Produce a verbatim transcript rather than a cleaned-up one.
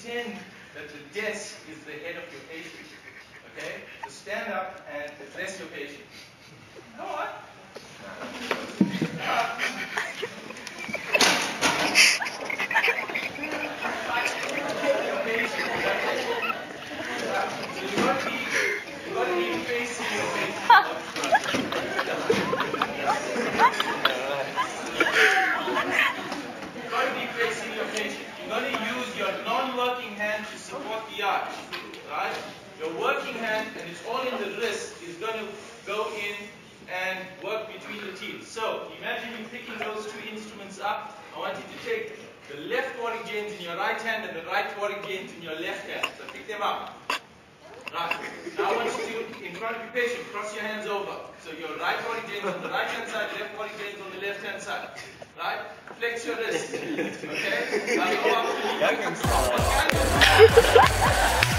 pretend that the desk is the head of your patient. Okay? So stand up and address your patient. Go on. To support the arch, right? Your working hand, and it's all in the wrist, is going to go in and work between the teeth. So imagine you picking those two instruments up. I want you to take the left Warwick James in your right hand and the right Warwick James in your left hand. So pick them up. Right. Now I want you to, in front of your patient, cross your hands over. So your right Warwick James on the right hand side, left Warwick James on the left hand side. Right? Flex your wrist. Okay? Now go up to the Gangnam Style.